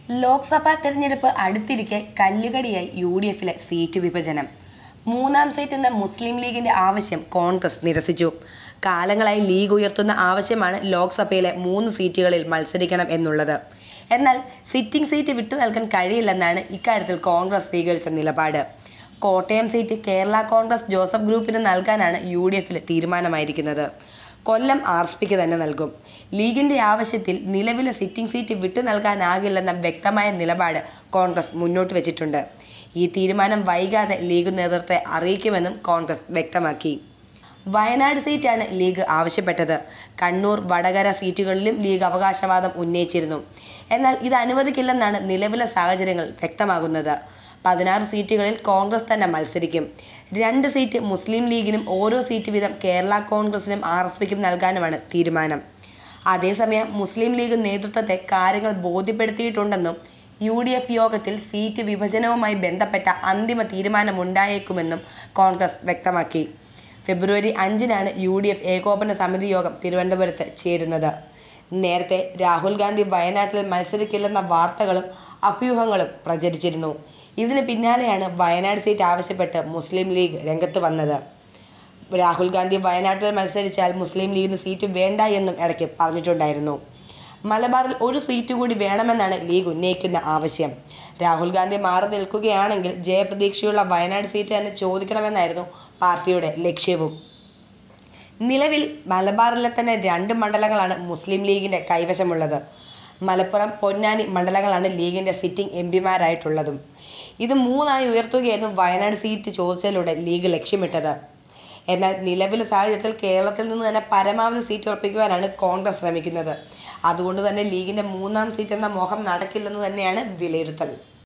ലോക്സഭാ തെരഞ്ഞെടുപ്പ് അടുത്തിരിക്കെ കല്ലുകടിയായി UDFിലെ സീറ്റ് വിഭജനം. മൂന്നാം സീറ്റ് എന്ന മുസ്ലിം ലീഗിന്റെ ആവശ്യം കോൺഗ്രസ് നിരസിച്ചു. കാലങ്ങളായി ലീഗ് ഉയർത്തുന്ന ആവശ്യമാണ് ലോക്സഭയിലെ 3 സീറ്റുകളിൽ മത്സരിക്കണം എന്നുള്ളത്. എന്നാൽ സിറ്റിംഗ് സീറ്റ് വിട്ടു നൽകാൻ കഴിയില്ലെന്നാണ് ഇക്കാര്യത്തിൽ കോൺഗ്രസ് സ്വീകരിച്ച നിലപാട്. കോട്ടയം സീറ്റ് കേരള കോൺഗ്രസ് ജോസഫ് ഗ്രൂപ്പിന് നൽകാനാണ് UDFിൽ തീരുമാനമായിരിക്കുന്നത്. കൊല്ലം RSPക്ക് തന്നെ നൽകും. ലീഗിന്റെ ആവശ്യത്തിൽ നിലവിലെ സിറ്റിംഗ് സീറ്റ് വിട്ടു നൽകാനാകില്ലെന്ന വ്യക്തമായ നിലപാട് കോൺഗ്രസ് മുന്നോട്ട് വെച്ചിട്ടുണ്ട്. ഈ തീരുമാനം വൈകാതെ ലീഗ് നേതൃത്വത്തെ അറിയിക്കുമെന്നും കോൺഗ്രസ് വ്യക്തമാക്കി. വയനാട് സീറ്റാണ് ലീഗ് ആവശ്യപ്പെട്ടത്. കണ്ണൂർ, വടകര സീറ്റുകളിലും ലീഗ് അവകാശവാദം ഉന്നയിച്ചിരുന്നു. എന്നാൽ ഇത് അനുവദിക്കില്ലെന്നാണ് നിലവിലെ സാഹചര്യങ്ങൾ വ്യക്തമാകുന്നത്. 16 സീറ്റുകളിൽ കോൺഗ്രസ് തന്നെ മത്സരിക്കും. 2 സീറ്റ് മുസ്ലിം ലീഗിനും ഓരോ സീറ്റ് വീതം കേരള കോൺഗ്രസിനും RSPക്കും നൽകാനുമാണ് തീരുമാനം. അതേസമയം മുസ്ലിം ലീഗ് നേതൃത്വത്തെ കാര്യങ്ങൾ ബോധ്യപ്പെടുത്തിയിട്ടുണ്ടെന്നും UDF യോഗത്തിൽ സീറ്റ് വിഭജനവുമായി ബന്ധപ്പെട്ട അന്തിമ തീരുമാനമുണ്ടായേക്കുമെന്നും കോൺഗ്രസ് വ്യക്തമാക്കി. ഫെബ്രുവരി 5-നാണ് UDF ഏകോപന സമിതി യോഗം തിരുവനന്തപുരത്ത് ചേരുന്നത്. നേരത്തെ രാഹുൽ ഗാന്ധി വയനാട്ടിൽ മത്സരിക്കില്ലെന്ന വാർത്തകളും അഭ്യൂഹങ്ങളും പ്രചരിച്ചിരുന്നു. ഇതിന് പിന്നാലെയാണ് വയനാട് സീറ്റ് ആവശ്യപ്പെട്ട് മുസ്ലിം ലീഗ് രംഗത്ത് വന്നത്. രാഹുൽ ഗാന്ധി വയനാട്ടിൽ മത്സരിച്ചാൽ മുസ്ലിം ലീഗിന് സീറ്റ് വേണ്ട എന്നും ഇടയ്ക്ക് പറഞ്ഞിട്ടുണ്ടായിരുന്നു. മലബാറിൽ ഒരു സീറ്റ് കൂടി വേണമെന്നാണ് ലീഗ് ഉന്നയിക്കുന്ന ആവശ്യം. രാഹുൽ ഗാന്ധി മാറി നിൽക്കുകയാണെങ്കിൽ ജയപ്രതീക്ഷയുള്ള വയനാട് സീറ്റ് തന്നെ ചോദിക്കണമെന്നായിരുന്നു പാർട്ടിയുടെ ലക്ഷ്യവും. നിലവിൽ മലബാറിലെ തന്നെ 2 മണ്ഡലങ്ങളാണ് മുസ്ലിം ലീഗിന്റെ കൈവശമുള്ളത്. മലപ്പുറം, പൊന്നാനി മണ്ഡലങ്ങളാണ് ലീഗിന്റെ സിറ്റിംഗ് MPമാരായിട്ടുള്ളതും. ഇത് 3 ഉയർത്തുകയായിരുന്നു വയനാട് സീറ്റ് ചോദിച്ചതിലൂടെ ലീഗ് ലക്ഷ്യമിട്ടത്. എന്നാൽ നിലവിലെ സാഹചര്യത്തിൽ കേരളത്തിൽ നിന്ന് തന്നെ പരമാവധി സീറ്റ് ഉറപ്പിക്കുവാനാണ് കോൺഗ്രസ് ശ്രമിക്കുന്നത്. അതുകൊണ്ട് തന്നെ ലീഗിന്റെ 3-ാം സീറ്റ് എന്ന മോഹം നടക്കില്ലെന്ന് തന്നെയാണ് വിലയിരുത്തൽ.